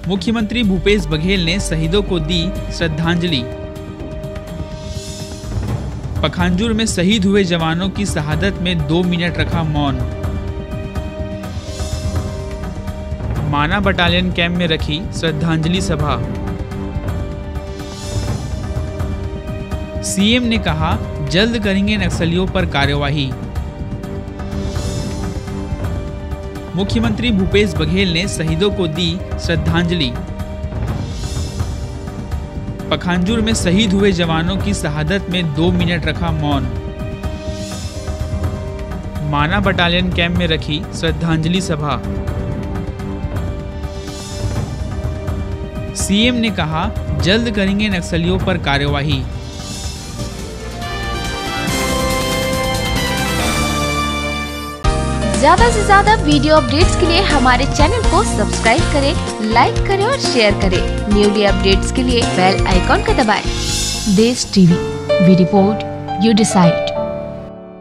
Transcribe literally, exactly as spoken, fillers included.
मुख्यमंत्री भूपेश बघेल ने शहीदों को दी श्रद्धांजलि। पखांजूर में शहीद हुए जवानों की शहादत में दो मिनट रखा मौन। माना बटालियन कैंप में रखी श्रद्धांजलि सभा। सीएम ने कहा, जल्द करेंगे नक्सलियों पर कार्यवाही। मुख्यमंत्री भूपेश बघेल ने शहीदों को दी श्रद्धांजलि। पखांजूर में शहीद हुए जवानों की शहादत में दो मिनट रखा मौन। माना बटालियन कैंप में रखी श्रद्धांजलि सभा। सीएम ने कहा, जल्द करेंगे नक्सलियों पर कार्यवाही। ज्यादा से ज्यादा वीडियो अपडेट्स के लिए हमारे चैनल को सब्सक्राइब करें, लाइक करें और शेयर करें। न्यूली अपडेट्स के लिए बेल आइकॉन को दबाएं। Desh TV, we report, you decide.